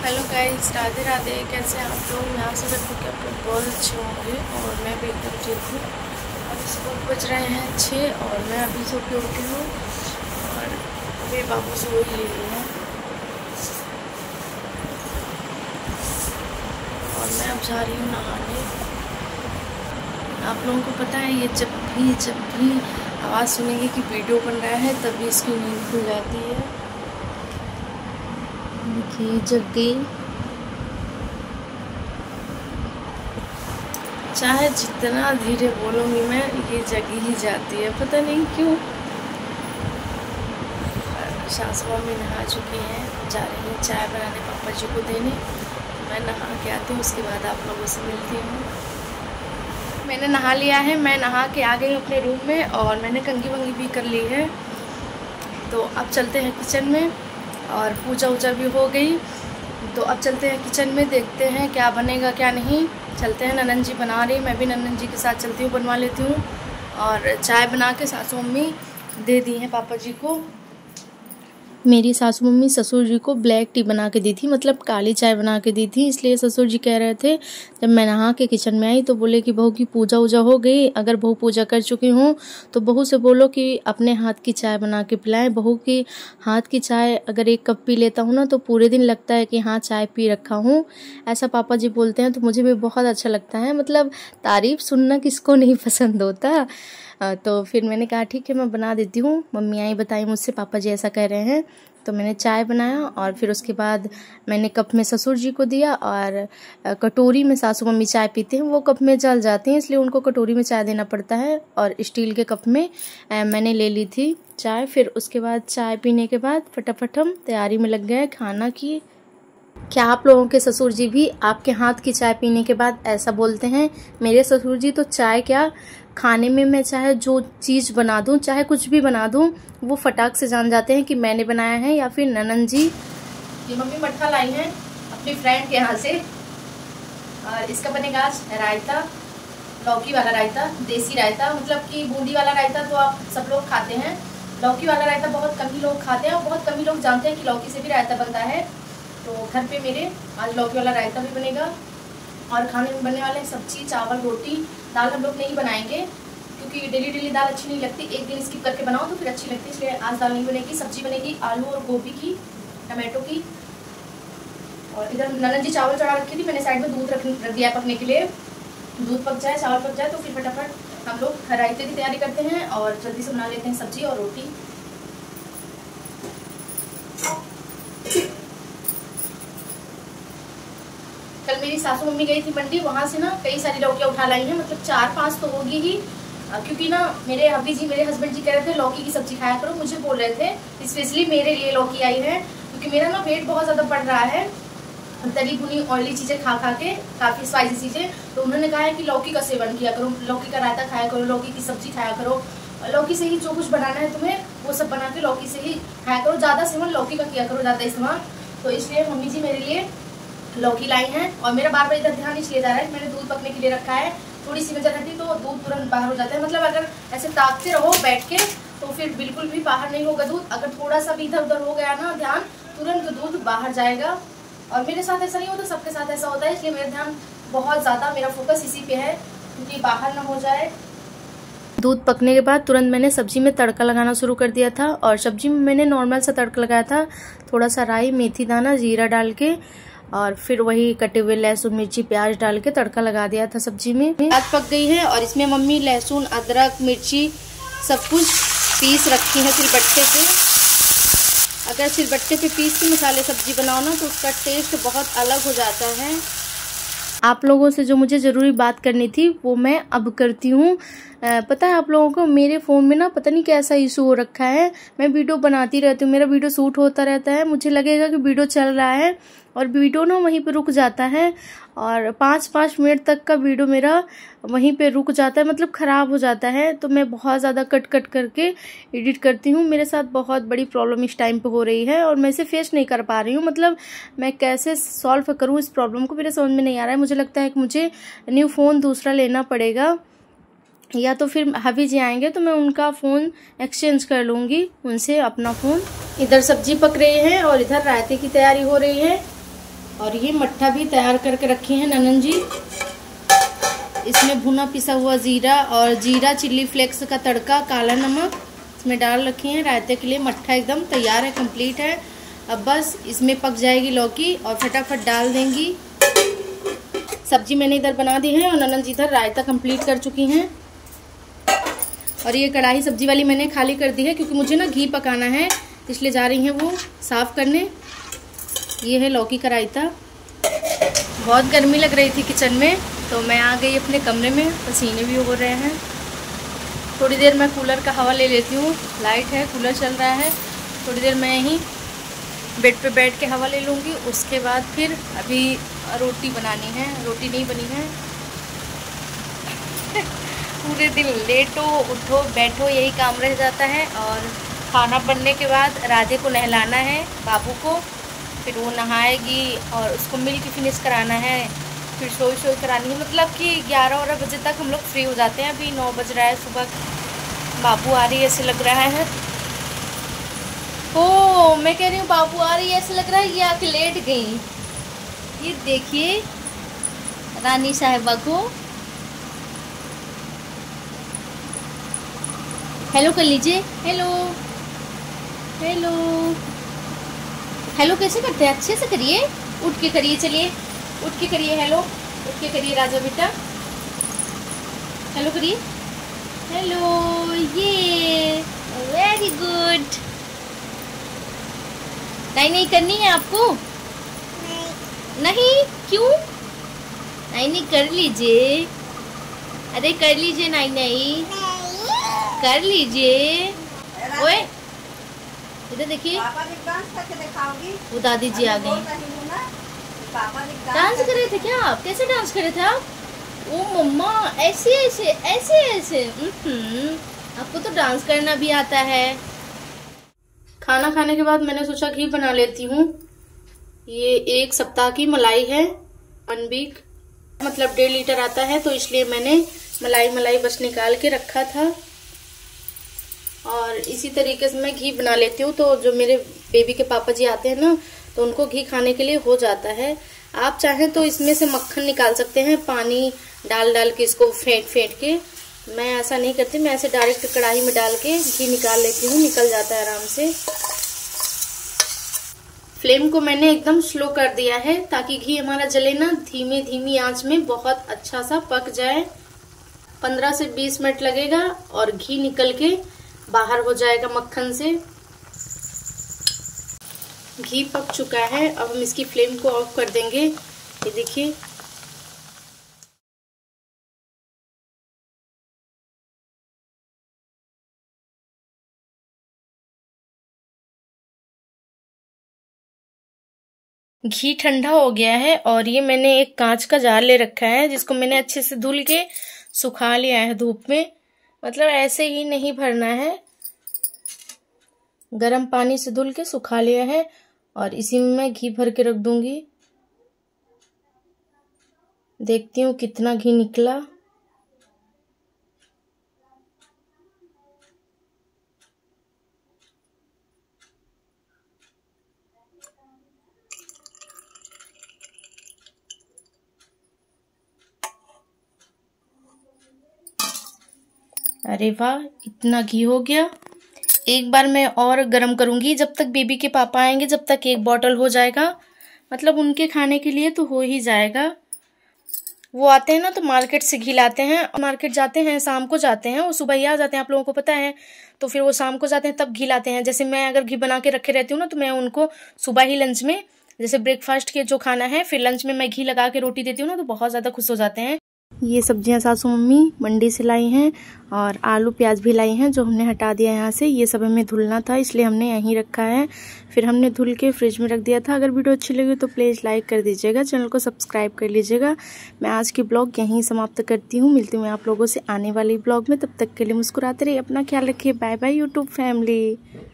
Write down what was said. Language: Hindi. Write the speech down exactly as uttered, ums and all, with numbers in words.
Hello guys, Radhe Radhe. कैसे हैं आप लोग? यहाँ से सब कि आप लोग बहुत अच्छे होंगे और मैं भी एकदम ठीक हूँ। अभी सुबह बज रहे हैं छः और मैं अभी सो के उठी हूँ और मेरे बाबू से वही ले रही हैं और मैं अब जा रही हूँ नहाने। आप लोगों को पता है, ये जब भी जब भी आवाज़ सुनेंगे कि वीडियो बन रहा है तभी इसकी नींद खुल जाती है। देखिए जग गई। चाहे जितना धीरे बोलूँगी मैं, ये जगी ही जाती है, पता नहीं क्यों। सासू मम्मी नहा चुकी हैं, जा रही हैं चाय बनाने पापा जी को देने। मैं नहा के आती हूँ, उसके बाद आप लोगों से मिलती हूँ। मैंने नहा लिया है, मैं नहा के आ गई अपने रूम में और मैंने कंघी वंगी भी कर ली है। तो अब चलते हैं किचन में और पूजा वूजा भी हो गई। तो अब चलते हैं किचन में, देखते हैं क्या बनेगा क्या नहीं। चलते हैं, ननन जी बना रही, मैं भी ननन जी के साथ चलती हूँ, बनवा लेती हूँ। और चाय बना के सासू मम्मी दे दी हैं पापा जी को। मेरी सासू मम्मी ससुर जी को ब्लैक टी बना के दी थी, मतलब काली चाय बना के दी थी। इसलिए ससुर जी कह रहे थे, जब मैं नहा के किचन में आई तो बोले कि बहू की पूजा वूजा हो गई, अगर बहू पूजा कर चुकी हूँ तो बहू से बोलो कि अपने हाथ की चाय बना के पिलाएं। बहू की हाथ की चाय अगर एक कप पी लेता हूँ ना तो पूरे दिन लगता है कि हाँ चाय पी रखा हूँ, ऐसा पापा जी बोलते हैं। तो मुझे भी बहुत अच्छा लगता है, मतलब तारीफ सुनना किसको नहीं पसंद होता। तो फिर मैंने कहा ठीक है मैं बना देती हूँ। मम्मी आई बताई मुझसे, पापा जी ऐसा कह रहे हैं। तो मैंने चाय बनाया और फिर उसके बाद मैंने कप में ससुर जी को दिया और कटोरी में सासू मम्मी चाय पीते हैं, वो कप में जल जाती हैं, इसलिए उनको कटोरी में चाय देना पड़ता है। और स्टील के कप में मैंने ले ली थी चाय। फिर उसके बाद चाय पीने के बाद फटाफट हम तैयारी में लग गए खाना की। क्या आप लोगों के ससुर जी भी आपके हाथ की चाय पीने के बाद ऐसा बोलते हैं? मेरे ससुर जी तो चाय क्या, खाने में मैं चाहे जो चीज़ बना दूं, चाहे कुछ भी बना दूं, वो फटाक से जान जाते हैं कि मैंने बनाया है या फिर ननन जी। ये मम्मी मट्ठा लाई हैं अपनी फ्रेंड के यहाँ से और इसका बनेगा आज रायता, लौकी वाला रायता, देसी रायता। मतलब कि बूंदी वाला रायता तो आप सब लोग खाते हैं, लौकी वाला रायता बहुत कम ही लोग खाते हैं और बहुत कम ही लोग जानते हैं कि लौकी से भी रायता बनता है। तो घर पे मेरे आज लौकी वाला रायता भी बनेगा और खाने में बनने वाले सब्जी, चावल, रोटी। दाल हम लोग नहीं बनाएंगे क्योंकि डेली डेली दाल अच्छी नहीं लगती, एक दिन स्किप करके बनाओ तो फिर अच्छी लगती है, इसलिए आज दाल नहीं बनेगी। सब्जी बनेगी आलू और गोभी की, टमाटो की। और इधर ननन जी चावल चढ़ा रखी थी, मैंने साइड में दूध रख रख दिया पकने के लिए। दूध पक जाए, चावल पक जाए तो फिर फटाफट हम लोग रायते की तैयारी करते हैं और जल्दी से बना लेते हैं सब्जी और रोटी। कल मेरी सासू मम्मी गई थी मंडी, वहाँ से ना कई सारी लौकियाँ उठा लाई हैं, मतलब चार पांच तो होगी ही। क्योंकि ना मेरे अभी जी मेरे हस्बैंड जी कह रहे थे लौकी की सब्जी खाया करो, मुझे बोल रहे थे स्पेशली मेरे लिए लौकी आई है क्योंकि मेरा ना वेट बहुत ज़्यादा बढ़ रहा है तली भुनी ऑयली चीज़ें खा खा के, काफ़ी स्पाइसी चीज़ें। तो उन्होंने कहा है कि लौकी का सेवन किया करो, लौकी का रायता खाया करो, लौकी की सब्जी खाया करो, लौकी से ही जो कुछ बनाना है तुम्हें वो सब बना के लौकी से ही खाया करो, ज़्यादा सेवन लौकी का किया करो, ज़्यादा इस्तेमाल। तो इसलिए मम्मी जी मेरे लिए लौकी लाई हैं और मेरा बार बार इधर ध्यान इसलिए जा रहा है कि मैंने दूध पकने के लिए रखा है। थोड़ी सी वजह रहती तो दूध तुरंत बाहर हो जाता है, मतलब अगर ऐसे ताकते रहो बैठ के तो फिर बिल्कुल भी बाहर नहीं होगा दूध। अगर थोड़ा सा भी इधर उधर हो गया ना ध्यान, तुरंत दूध बाहर जाएगा। और मेरे साथ ऐसा नहीं होता, सबके साथ ऐसा होता है, इसलिए मेरा ध्यान बहुत ज़्यादा, मेरा फोकस इसी पे है क्योंकि बाहर ना हो जाए। दूध पकने के बाद तुरंत मैंने सब्जी में तड़का लगाना शुरू कर दिया था और सब्जी में मैंने नॉर्मल सा तड़का लगाया था, थोड़ा सा राई, मेथी दाना, जीरा डाल के और फिर वही कटे हुए लहसुन, मिर्ची, प्याज डाल के तड़का लगा दिया था सब्जी में। प्याज पक गई है और इसमें मम्मी लहसुन, अदरक, मिर्ची सब कुछ पीस रखी है सिलबट्टे पे। अगर सिलबट्टे पे पीस के मसाले सब्जी बनाओ ना तो उसका टेस्ट बहुत अलग हो जाता है। आप लोगों से जो मुझे ज़रूरी बात करनी थी वो मैं अब करती हूँ। पता है आप लोगों को मेरे फ़ोन में ना पता नहीं कैसा इशू हो रखा है, मैं वीडियो बनाती रहती हूँ, मेरा वीडियो शूट होता रहता है, मुझे लगेगा कि वीडियो चल रहा है और वीडियो ना वहीं पे रुक जाता है और पाँच पाँच मिनट तक का वीडियो मेरा वहीं पे रुक जाता है, मतलब ख़राब हो जाता है। तो मैं बहुत ज़्यादा कट कट करके एडिट करती हूँ। मेरे साथ बहुत बड़ी प्रॉब्लम इस टाइम पे हो रही है और मैं इसे फेस नहीं कर पा रही हूँ, मतलब मैं कैसे सॉल्व करूँ इस प्रॉब्लम को मेरे समझ में नहीं आ रहा है। मुझे लगता है कि मुझे न्यू फ़ोन दूसरा लेना पड़ेगा या तो फिर हबी जी आएंगे तो मैं उनका फ़ोन एक्सचेंज कर लूँगी उनसे अपना फ़ोन। इधर सब्जी पक रही है और इधर रायते की तैयारी हो रही है। और ये मट्ठा भी तैयार करके रखी हैं ननन जी। इसमें भुना पिसा हुआ जीरा और जीरा चिल्ली फ्लेक्स का तड़का, काला नमक इसमें डाल रखी हैं रायते के लिए। मट्ठा एकदम तैयार है, कंप्लीट है। अब बस इसमें पक जाएगी लौकी और फटाफट डाल देंगी। सब्जी मैंने इधर बना दी है और ननन जी इधर रायता कंप्लीट कर चुकी हैं। और ये कढ़ाई सब्जी वाली मैंने खाली कर दी है क्योंकि मुझे ना घी पकाना है, इसलिए जा रही हैं वो साफ करने। ये है लौकी का रायता। बहुत गर्मी लग रही थी किचन में, तो मैं आ गई अपने कमरे में। पसीने भी हो रहे हैं। थोड़ी देर मैं कूलर का हवा ले लेती हूँ। लाइट है, कूलर चल रहा है। थोड़ी देर मैं यहीं बेड पे बैठ के हवा ले लूँगी। उसके बाद फिर अभी रोटी बनानी है। रोटी नहीं बनी है। पूरे दिन लेटो उठो बैठो यही काम रह जाता है। और खाना बनने के बाद राधे को नहलाना है, बाबू को, फिर वो नहाएगी और उसको मिल्क फिनिश कराना है, फिर सोई सोई करानी है। मतलब कि ग्यारह बारह बजे तक हम लोग फ्री हो जाते हैं। अभी नौ बज रहा है सुबह। बाबू आ रही है ऐसे लग रहा है। ओ मैं कह रही हूँ बाबू आ रही है ऐसे लग रहा है। ये आके लेट गई। ये देखिए रानी साहिबा को। हेलो कर लीजिए। हेलो हेलो हेलो कैसे करते हैं? अच्छे से करिए, उठ के करिए। चलिए उठ के करिए। हेलो उठ के करिए राजा बेटा। हेलो करिए। हेलो, ये वेरी गुड। नहीं नहीं करनी है आपको? नहीं, नहीं क्यों? नहीं नहीं कर लीजिए। अरे कर लीजिए। नहीं नहीं कर लीजिए। ओए इधर देखिए। वो दादी जी आ गई। डांस कर रहे थे क्या आप? कैसे डांस कर रहे थे आप? ओ मम्मा ऐसे ऐसे ऐसे ऐसे। आपको तो डांस करना भी आता है। खाना खाने के बाद मैंने सोचा घी बना लेती हूँ। ये एक सप्ताह की मलाई है, वन वीक, मतलब डेढ़ लीटर आता है, तो इसलिए मैंने मलाई मलाई बस निकाल के रखा था। और इसी तरीके से मैं घी बना लेती हूँ। तो जो मेरे बेबी के पापा जी आते हैं ना, तो उनको घी खाने के लिए हो जाता है। आप चाहें तो इसमें से मक्खन निकाल सकते हैं, पानी डाल डाल के इसको फेंट फेंट के। मैं ऐसा नहीं करती, मैं ऐसे डायरेक्ट कढ़ाई में डाल के घी निकाल लेती हूँ, निकल जाता है आराम से। फ्लेम को मैंने एकदम स्लो कर दिया है ताकि घी हमारा जले ना, धीमे धीमी आंच में बहुत अच्छा सा पक जाए। पंद्रह से बीस मिनट लगेगा और घी निकल के बाहर हो जाएगा मक्खन से। घी पक चुका है। अब हम इसकी फ्लेम को ऑफ कर देंगे। ये देखिए घी ठंडा हो गया है और ये मैंने एक कांच का जार ले रखा है जिसको मैंने अच्छे से धुल के सुखा लिया है धूप में। मतलब ऐसे ही नहीं भरना है, गर्म पानी से धुल के सुखा लिया है और इसी में मैं घी भर के रख दूंगी। देखती हूँ कितना घी निकला। अरे वाह, इतना घी हो गया। एक बार मैं और गरम करूंगी जब तक बेबी के पापा आएंगे, जब तक एक बॉटल हो जाएगा। मतलब उनके खाने के लिए तो हो ही जाएगा। वो आते हैं ना तो मार्केट से घी लाते हैं। मार्केट जाते हैं, शाम को जाते हैं, वो सुबह ही आ जाते हैं, आप लोगों को पता है। तो फिर वो शाम को जाते हैं तब घी लाते हैं। जैसे मैं अगर घी बना के रखे रहती हूँ ना, तो मैं उनको सुबह ही लंच में, जैसे ब्रेकफास्ट के जो खाना है, फिर लंच में मैं घी लगा के रोटी देती हूँ ना, तो बहुत ज़्यादा खुश हो जाते हैं। ये सब्जियां सासू मम्मी मंडी से लाई हैं और आलू प्याज भी लाई हैं जो हमने हटा दिया यहाँ से। ये सब हमें धुलना था इसलिए हमने यहीं रखा है। फिर हमने धुल के फ्रिज में रख दिया था। अगर वीडियो अच्छी लगी तो प्लीज़ लाइक कर दीजिएगा, चैनल को सब्सक्राइब कर लीजिएगा। मैं आज की ब्लॉग यहीं समाप्त करती हूँ। मिलती हूँ आप लोगों से आने वाली ब्लॉग में। तब तक के लिए मुस्कुराते रहिए, अपना ख्याल रखिए। Bye bye YouTube family.